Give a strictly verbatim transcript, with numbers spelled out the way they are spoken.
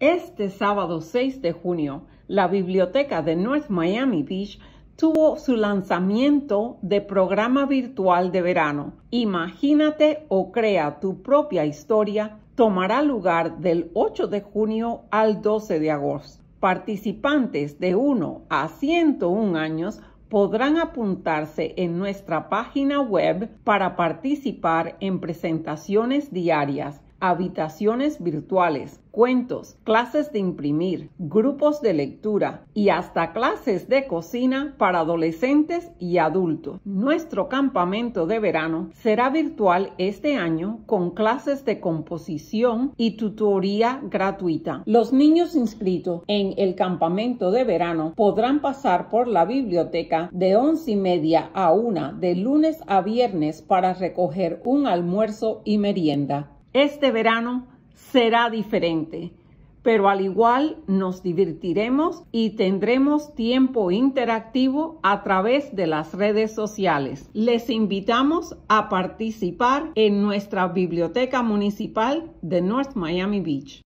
Este sábado seis de junio, la biblioteca de North Miami Beach tuvo su lanzamiento de programa virtual de verano. Imagínate o crea tu propia historia. Tomará lugar del ocho de junio al doce de agosto. Participantes de uno a ciento un años podrán apuntarse en nuestra página web para participar en presentaciones diarias, habitaciones virtuales, cuentos, clases de imprimir, grupos de lectura y hasta clases de cocina para adolescentes y adultos. Nuestro campamento de verano será virtual este año con clases de composición y tutoría gratuita. Los niños inscritos en el campamento de verano podrán pasar por la biblioteca de once y media a una de lunes a viernes para recoger un almuerzo y merienda. Este verano será diferente, pero al igual nos divertiremos y tendremos tiempo interactivo a través de las redes sociales. Les invitamos a participar en nuestra biblioteca municipal de North Miami Beach.